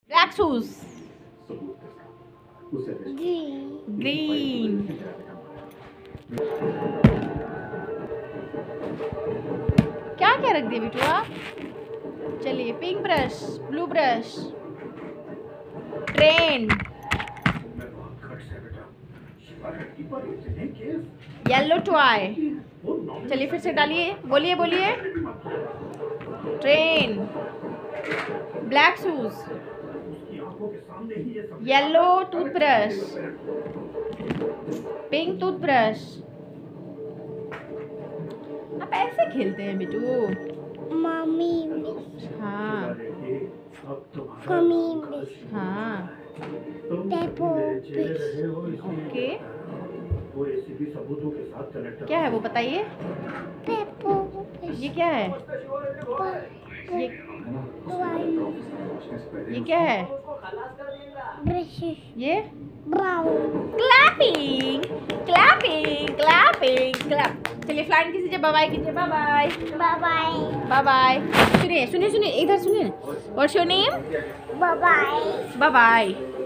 Black shoes, green, क्या क्या रख दिया बिटुआ? चलिए, pink brush, blue brush, train, yellow toy. चलिए फिर से डालिए, बोलिए बोलिए। Train, black shoes, yellow toothbrush, pink toothbrush. आप ऐसे खेलते हैं बिटू? मम्मी, हाँ मम्मी, हाँ, पेपो, ओके। क्या है वो बताइए? पेपो, ये क्या है? ये क्या है? ब्रश, ये brown. Clapping, clapping, clapping, clap. चलिए फ्लाइंग किस कीजिए, बाय बाय कीजिए, bye bye, bye bye, bye bye. सुनिए सुनिए सुनिए, इधर सुनिए। What's your name? Bye bye. Bye bye.